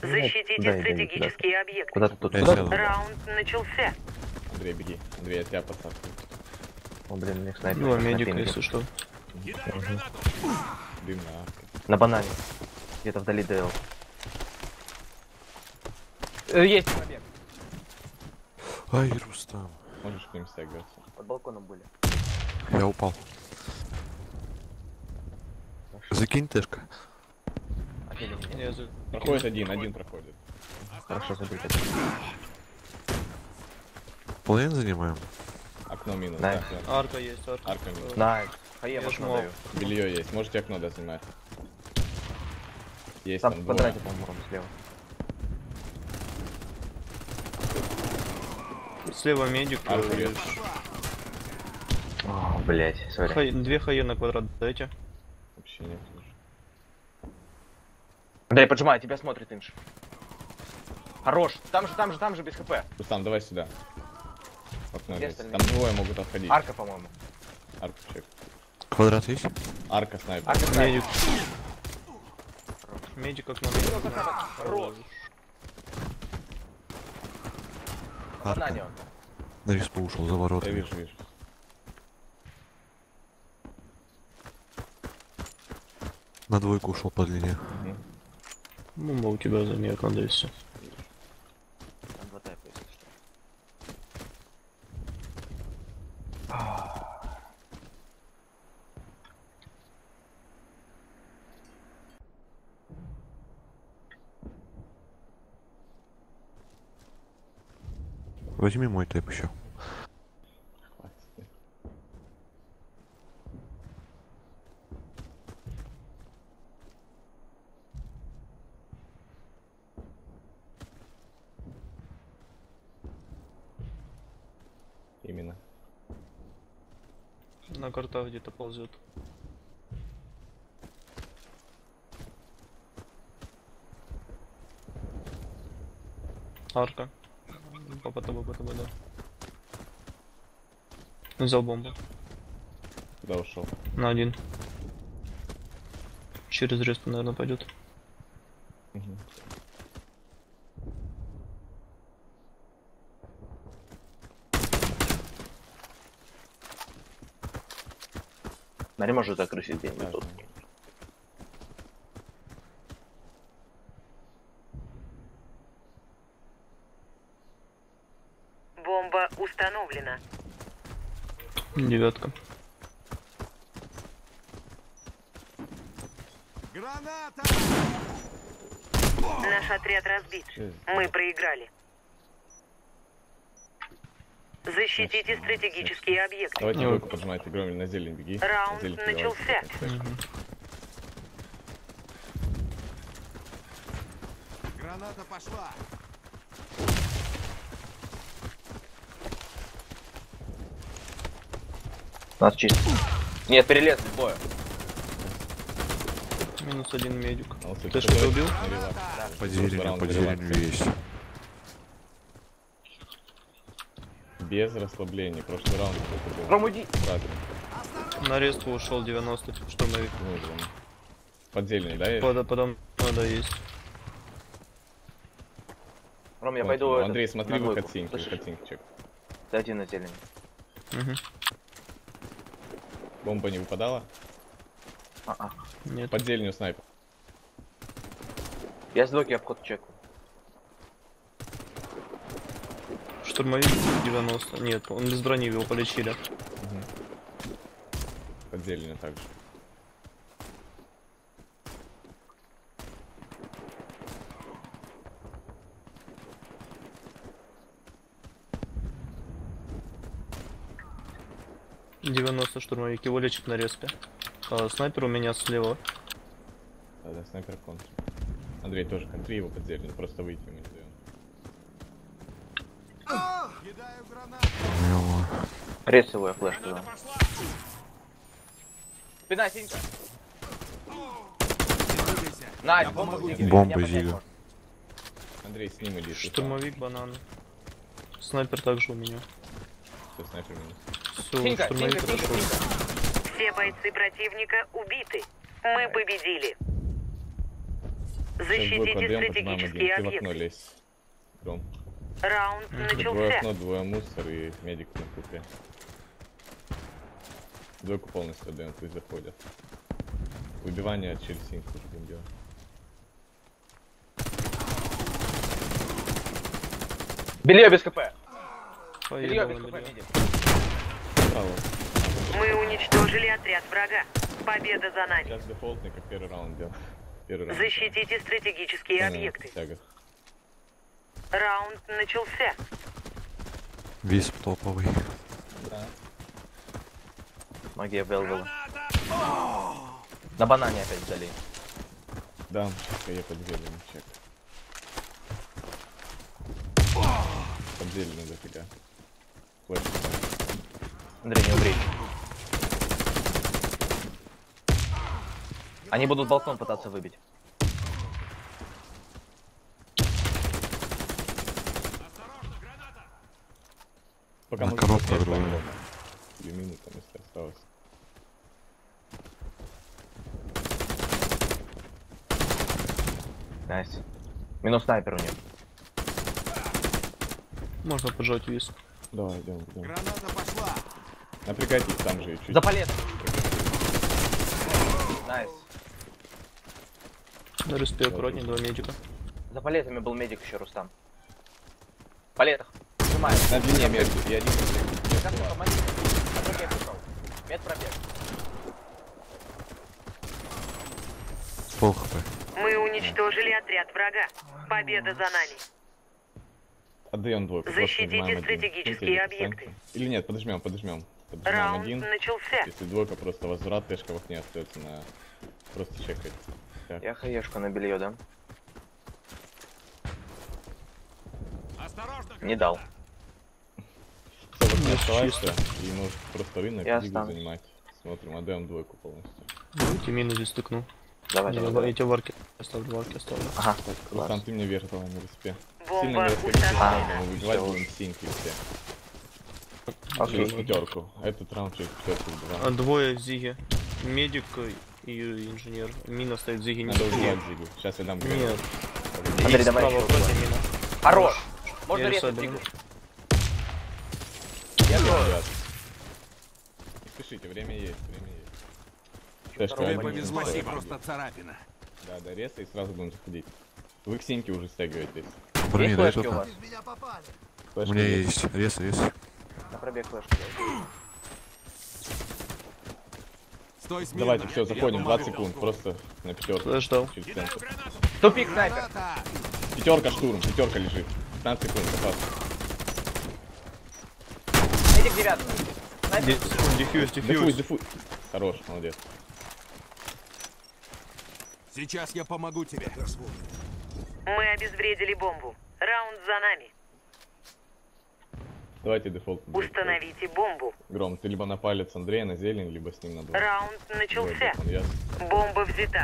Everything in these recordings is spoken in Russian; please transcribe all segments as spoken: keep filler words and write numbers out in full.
Защитите Дай, стратегические дай, объекты. Куда ты тут? Я Куда сяду. ты? Раунд начался. Андрей, беги. Андрей, я тебя подсадку. О, блин, мне снайпер. Ну, а на медик, пинге. если что. Дым на арке. На банане. Где-то вдали ДЛ. Э, Есть пробег. Ай, Рустам. Можешь к ним стягиваться. Под балконом были. Я упал. Закинь тэшка. Офигенно. Я за... Проходит один, один проходит. Хорошо забито. Плейн занимаем. Окно минус. Да. Да, да. Арка есть, арка. Арка минус. Найс. Хае, Я машину жму. даю. Белье есть. Можете окно дозимать. Есть Там там в двое. квадрате, по-моему, слева. Слева медик. Арку э, режет. О, блять, сори. хай- Две хае на квадрат дайте. Вообще нет. уже. Андрей, поджимай, тебя смотрит инш. Хорош. Там же, там же, там же, без хп. Рустам, давай сюда. Окно Где есть. остальные? Там двое могут отходить. Арка, по-моему. Арку чек. Квадрат есть? Арка снайпер. Арка снайпер. Медик. Медик как надо. Хорош. Арка. Банане он. На респу ушел за Я воротами. вижу, вижу. На двойку ушел по длине. Мгм. Ну, у тебя за нее надо и все. Там два тайпа, если что. Возьми мой тэп еще. Хватит. Именно. На картах где-то ползет. Арка. Папа тобой, по тобой, да. Взял бомбу. Куда ушел? На один. Через респу, наверное, пойдет. Мгм. Смотри, может закрысить Да, где-нибудь тут. знаю. Бомба установлена. Девятка. Наш отряд разбит. Чё Мы проиграли. Защитите стратегические объекты. Давайте Ну. двойку поджимать, игрой на зелень беги. Раунд На зелень начался. кидалась. Мгм. Граната пошла. Нас чисто. Нет, перелезли, боя. Минус один медик. А вот Ты это что-то давай- убил? релакс. По деревню, Раунд по релакс. деревню есть. Без расслабления. Прошлый раунд только был. Ром, уйди. Правильно. На респу ушел девяносто, штурмовик. Нужен. Под зеленью, да? есть? Под, подом надо есть. Ром, я Вот, пойду... ну, этот, Андрей, смотри, на вы двойку. катсинки, Слышишь? катсинки чек. Ты один на зелени. Угу. Бомба не выпадала? А-а. Нет. Под зеленью снайпер. Я с двойки обход чеку. Штурмовик девяносто. Нет, он без брони, его полечили. Под зеленью также. девяносто штурмовик, его лечит на респе. А, снайпер у меня слева. Да, да, снайпер контр. Андрей тоже контри его под зеленью, просто выйти ему не даем. Кидаю гранату. Его. Рейсовую флеш туда. Пошла. Спина, синька. Двигайся. Найс, Я бомба помогу где? тебе. Бомба Меня поднять Зига. можно. Андрей, с ним иди. Штурмовик, банан. Снайпер также у меня. Все, снайпер минус. Все, Синька, штурмовик синька, синька, отошел. синька. Все бойцы противника убиты. Мы победили. Сейчас двойку Защитите отдаем, поднимаем один. стратегические Ты в окно объекты. лезь. Гром. Раунд Двое начался. окно, двое мусор и медик на купе. Двойку полностью отдаем, пусть заходят. Выбивание через синьку будем делать. Белье без КП. Белье Поехал без на КП, белье. медик. Право. Мы уничтожили отряд врага. Победа за нами. Сейчас дефолтный, как первый раунд делал. Первый раунд. Защитите стратегические Да, объекты. в тягах. Раунд начался. Висп топовый. Да. Магия Велвела. На банане опять сдали. Да, сейчас я под зеленым чек. Под зеленым дофига. Флэш. Андрей, не умри. Они будут балкон пытаться выбить. Пока На мы коробку запускаем, другую. там дома. Две минуты если осталось. Найс. Минус снайпер у них. Можно поджать вис. Давай, идем, идем. Граната пошла. Напрягайтесь там же чуть. За палетом. Найс. На респе аккуратнее, два медика. За палетами был медик еще, Рустам. В палетах. Сжимаю. На длине между. И один. Как ты помоги? На пробег ушел. Мед пробег. Пол хп. Мы уничтожили отряд врага. Победа за нами. Отдаем двойку. просто Защитите отжимаем один. стратегические Смотрите, объекты. встаньте. Или нет, подожмем, подожмем. Поджимаем Раунд один. начался. Если двойка, просто возврат, тэшка в окне остается на... Просто чекать. Так. Я хаешку на белье, да? Осторожно, Не дал. Все, в окне Есть оставайся. И может просто рынок Я дигу останусь. занимать. Смотрим, отдаем двойку полностью. Давайте мину здесь стыкну. Давай, Я, давай, я давай. тебе варки оставлю, варки оставлю. Ага. Рустам, Класс. ты мне вверх давай на респе. Бомба Сильно не расходись, установлена. мы выбивать Всё. будем синьки все. Окей. Через пятерку. Этот раунд через пятерку А убиваем. двое зиги. Медик и инженер. Мина стоит зиги, не Надо стоит. убивать Зигу. Сейчас я дам грязь. Нет. Андрей, давай Справа еще против убивай. мина. Хорош! Можно Я резать рисую, фигу. Я ребят. Не спешите, время есть, время есть. Тэшка, Тебе один, повезло, один, не один. просто царапина. Да, да, резко и сразу будем заходить. Вы к синьке уже стягиваетесь. Брони, Есть дай флешки у только. вас? Меня попали. У Флешка меня есть. Рез, рез. На пробег флешку. Стой смирно. Давайте, все, Я заходим, помогу. двадцать секунд, просто на пятерку. Флэш дал. Через центр. Тупик снайпер. Граната. Пятерка штурм, пятерка лежит. пятнадцать секунд, запас. Медик девятый. Снайпер. Ди- Дефьюз, Дефуй, дефьюз. дефуй. Хорош, молодец. Сейчас я помогу тебе. Мы обезвредили бомбу. Раунд за нами. Давайте дефолт. Установите бомбу. Гром, ты либо на палец Андрея, на зелень, либо с ним на два. Раунд начался. Он яс. Бомба взята.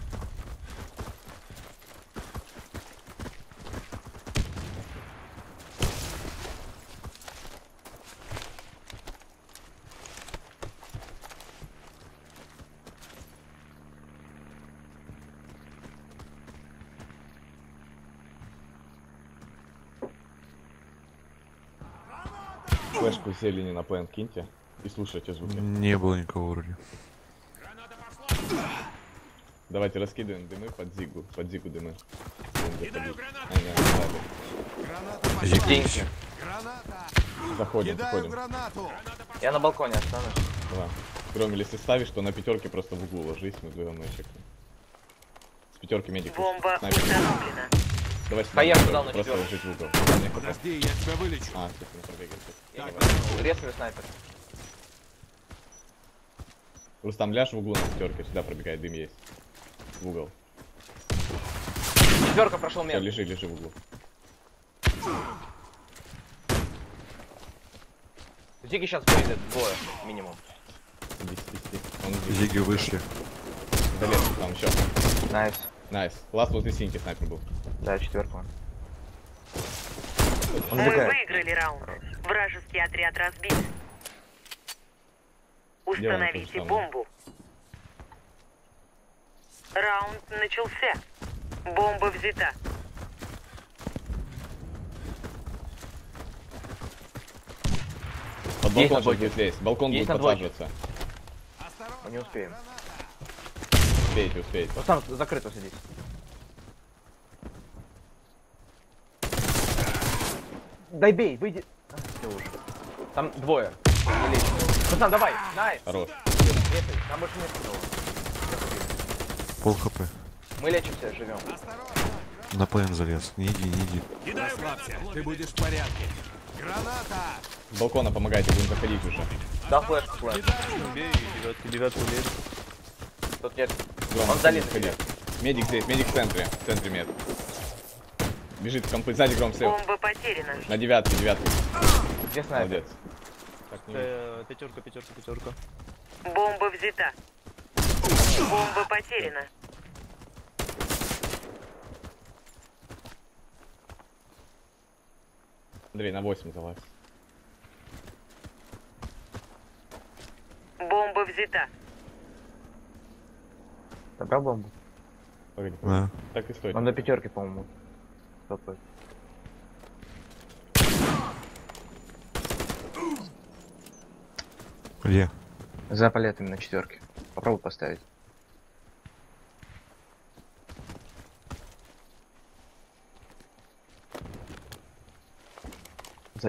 Флешку зелени на план киньте и слушайте звуки. Не было никого вроде. Давайте раскидываем дымы под зигу. Под зигу дымы. Будем заходить. А, не, не надо. Граната пошла. Зиг Деньги. есть. Граната. Заходим, Кидаю заходим. гранату. Я на балконе останусь. Давай. Гром, если ставишь, то на пятерке просто в углу ложись, мы вдвоем чекаем. С пятерки медик. Бомба Снайпер. установлена. Давай сюда, Поехал, на дал на просто четвёрку. ложить в угол. Не, хп. Подожди, я тебя вылечу. А, все, на пробеге. Я Давай. Резкий снайпер. Рустам, ляжь в углу на пятерке, сюда пробегает, дым есть. В угол. Четверка прошел Все, мед. лежи, лежи в углу. Зиги сейчас выйдет двое минимум. Иди, иди, иди. Он иди. Зиги вышли. За лесом, там еще. Найс. Найс. Ласт возле синьки снайпер был. Да, четверку. Он Мы убегает. выиграли раунд. Вражеский отряд разбит. Установите то же самое. бомбу. Раунд начался. Бомба взята. Под Есть балкон на сейчас двойке. будет лезть. Балкон Есть будет на двойке. подсаживаться. Осторожно. Не успеем. Успеете, успеете. Ну там закрыто сидеть. Дай бей, выйди. А, всё уже. Там двое. Не лечь. Пацан, давай, найс. Хорош. Лечай, там больше нет никого. Пол хп. Мы лечимся, живем. На плен залез. Не иди, не иди. Расслабься, ты будешь в порядке. Граната! С балкона помогайте, будем заходить уже. Дал флешку, флеш. Бей, девятки, девятку бей. Тут нет. Гром, Он залез. заходи. Медик здесь, медик в центре. В центре мед. Бежит в компы. Сзади Гром слева. Бомба потеряна. На девятке, девятке. Где снайпер? Молодец. Так, не вижу. Э, Пятерка, пятерка, пятерка. Бомба взята. Бомба потеряна. Андрей, на восемь залазь. Бомба взята. Забрал бомбу? Погоди. Да. Так и стоит. Он на пятерке, по-моему. Топает. Где? За палетами на четверке. Попробуй поставить. За...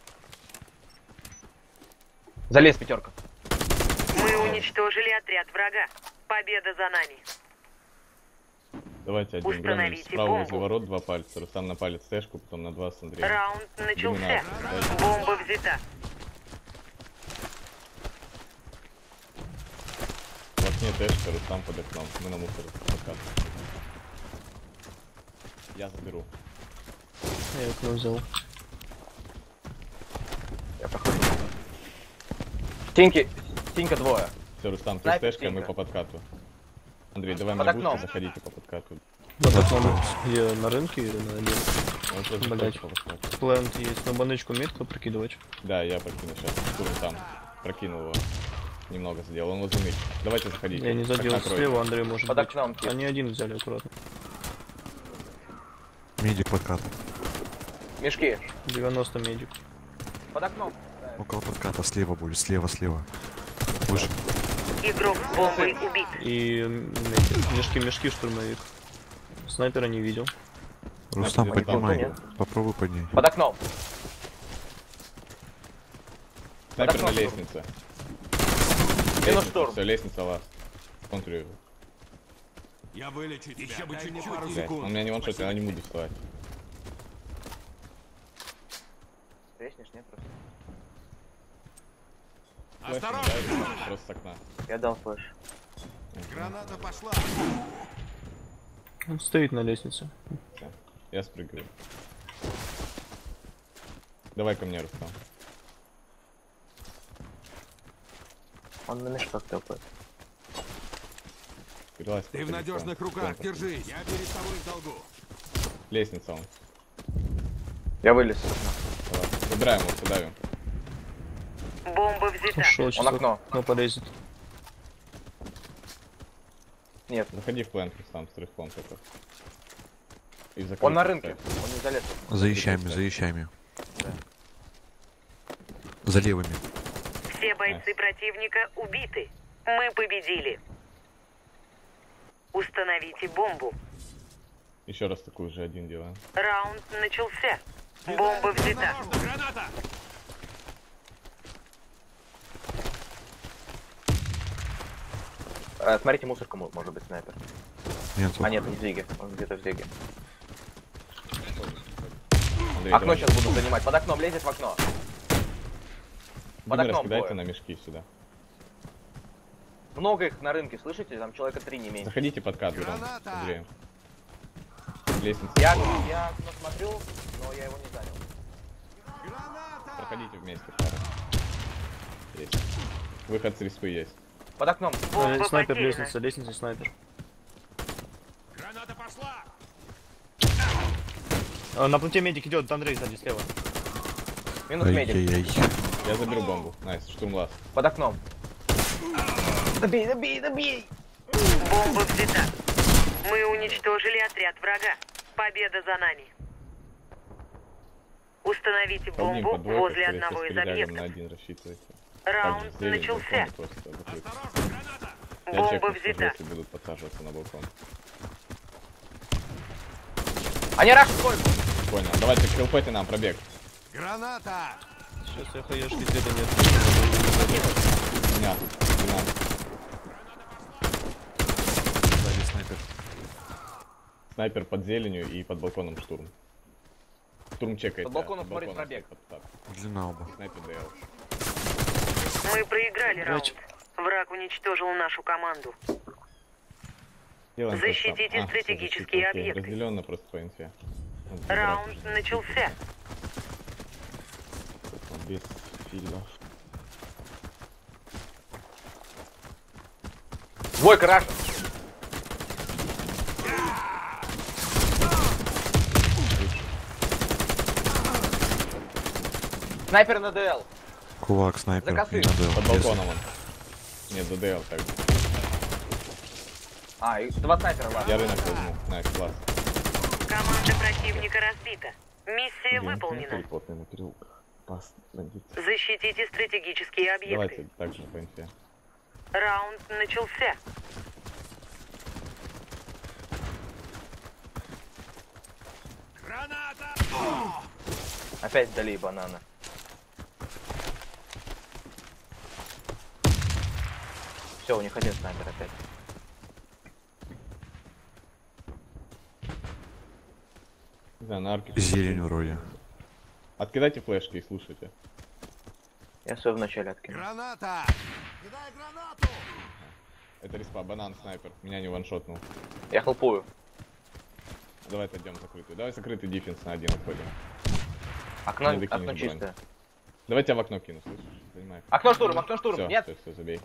Залез пятерка. Мы уничтожили отряд врага. Победа за нами. Давайте один Гром. Установите Справа бомбу. возле ворот два пальца. Рустам на палец тэшку, потом на два с Андреем. Раунд начался. Доминация, дайте. Бомба взята. В окне тэшка, Рустам под окном. Мы на мусор подкат. Я заберу. Я окно взял. Я проходил. Тиньки, Тинька двое. Все, Рустам, ты с Снайпер тэшкой, мы Тинька. по подкату. Андрей, давай Под мне окном. бустер, заходите по подкату. Вот окно. Я на рынке или на один? Он тоже Блядь. заходит по подкату. Плент есть. На баночку метку прокидывать. Да, я прокину сейчас. Турм там. Прокинул его. Немного задел. Он возле них. Давайте заходите. Я не задел Окна кройте. слева, Андрей может Под быть. окном тип. Они один взяли аккуратно. Медик подкат. Мешки. девяносто медик. Под окном. Около подката слева будет. Слева, слева. Выше. Игрок с бомбой убит. И м, эти, мешки, мешки, штурмовик. Снайпера не видел. Рустам, где-то там поднимай. нет. Попробуй поднять. Под окном. Снайпер Под на окном. лестнице. Минус штурм. Все, лестница лаз. Контрю его. Я вылечу тебя. Еще бы чуть-чуть. пару Блядь, он секунд. меня не ваншотит, я не буду вставать. Треснешь, нет просто. Флэш не Осторожно! дает, просто с окна. Я дал флеш. Граната пошла. Он стоит на лестнице. Всё, я спрыгиваю. Давай ко мне, Рустам. Он на мешках топает. Перелазь Ты в по надежных телефону. руках, Телефон держись. Я перед тобой в долгу. просто. Лестница он. Я вылез из окна. Давай. Забираем его, подавим. Бомба взята. Ушел, сейчас окно. окно полезет. Нет, Заходи в плент, Рустам, с трехком только. И закрыть, он на рынке. кстати. Он не залез. За ящами, за ящами. За левыми. Все бойцы противника убиты. Мы победили. Установите бомбу. Еще раз такую же один делаем. Раунд начался. Бомба взята. Осторожно, граната! Э, смотрите, мусорка мо- может быть снайпер. Нет, А нет, не в Зиге. Он где-то в Зиге. Андрей, Окно давай. сейчас буду занимать. Под окном лезет в окно. Под Димы, окном раскидайте двое. на мешки сюда. Много их на рынке, слышите? Там человека три не меньше. Заходите под кадр, Граната! Андреем. Лестница. Я, я окно смотрю, но я его не занял. Граната! Проходите вместе, пара. Есть. Выход с респы есть. Под окном. Э, Бомба снайпер, потеряна. лестница, лестница, снайпер. Граната пошла! А, на пункте медик идет, Андрей сзади слева. Минус медик. Ай-яй-яй. Я заберу бомбу. Найс, штурм лаз. Под окном. Добей, добей, добей! Бомба взята. Мы уничтожили отряд врага. Победа за нами. Установите Полним бомбу под двойку, возле скорее одного всего, из с перетягом объектов. на один рассчитывайте. Раунд Также зелень, начался. балкон просто закрыть. Осторожно, граната! Я Бомба чекну, скажу, взята. если будут подсаживаться на балкон. Они раш сколько? Понял. Давайте к ЛП нам пробег. Граната! Сейчас я хаешки где-то нет. Меня. Меня. Сзади снайпер. Снайпер под зеленью и под балконом штурм. Штурм чекает. Под балконом смотрит пробег. Длина оба. Снайпер ДЛ. Мы проиграли Блядь. раунд. Враг уничтожил нашу команду. Делаем Защитите просто- а, стратегические всё, защита, окей. объекты. Разделенно просто по инфе. Вот, Раунд забрать уже. начался. Без фильмов. Двойка раш. Снайпер на ДЛ. Кулак, снайпер. За косы. и надел. Под Если- балконом он. Нет, за ДЛ так. А, и два снайпера, ладно. Я рынок возьму. Найс, класс. Команда противника разбита. Миссия Блин, выполнена. смотри, плотный на переулках. Пас, бандит. Защитите стратегические объекты. Давайте также по инфе. Раунд начался. Граната! Опять вдали банана. Все, у них один снайпер опять. Не знаю, на арке. Зелень вроде. Откидайте флешки и слушайте. Я все вначале откину. Граната! Кидай гранату! Это респа, банан, снайпер. Меня не ваншотнул. Я хлопую. Давай отойдем закрытую. Давай закрытый дефенс на один отходим. Окно, Не докинешь окно бронь. чистое. Давай тебя в окно кину, слышишь? Занимай. Окно штурм, окно штурм. Все, Нет, все, все, забей.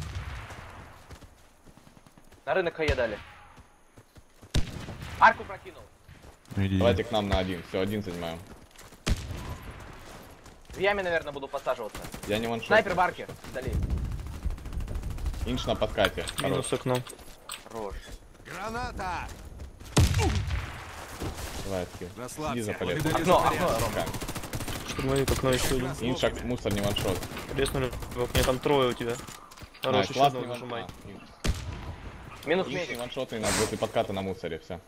на рынок хае дали. Арку прокинул. Ну иди. Давайте к нам на один. Все, один занимаем. В яме, наверное, буду подсаживаться. Я не ваншот. Снайпер в арке. Вдали. Инш на подкате. Минус Хорош. окно. Хорош. Граната! Давай, откинь. Иди Расслабься. за палетку. Победа Окно, за окно, порядок. Рома. Штурмовик, окно еще один. Иншак, мусор, не ваншот. Резнули в окне, там трое у тебя. Хорош, Найс, еще класс, одного не нажимай. ваншот. А, Инш. Минус Инш не медик. ваншотный, надо возле подката на мусоре, все.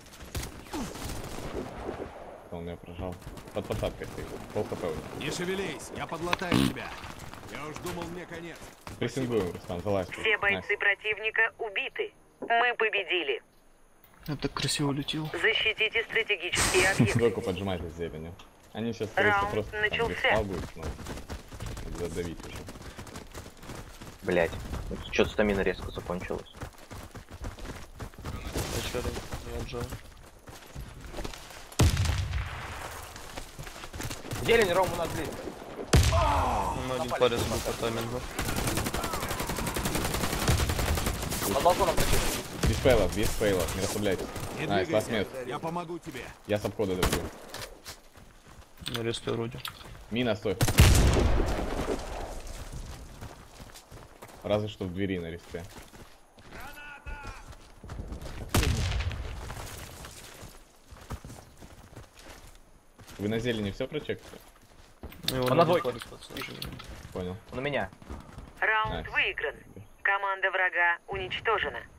Он меня прожал. Под посадкой ты. Пол хп у него. Не шевелись, я подлатаю тебя. Я уж думал, мне конец. Прессингуем, Рустам, залазь. Все бойцы противника убиты. Мы победили. Я так красиво летел. Защитите стратегические объекты. Двойку поджимайте с зеленью. Они сейчас скорее всего, Раунд просто там начался. респал будет, но задавить уже. Блять. Что-то стамина резко закончилась. Вначале не отжал. Зелень, Ром, у нас близко. Ну, один парень был по таймингу. Под балконом прокинул. Без фейлов, без фейлов, не расслабляйтесь. Не Найс, ласт двигайся, мед. я помогу тебе. Я с обхода давлю. На респе вроде. Мина, стой. Разве что в двери на респе. Вы на зелени все прочекайте? Ну, его Он на надо двойке. парить подсаживать. Понял. На меня. Раунд Найс. выигран. Команда врага уничтожена.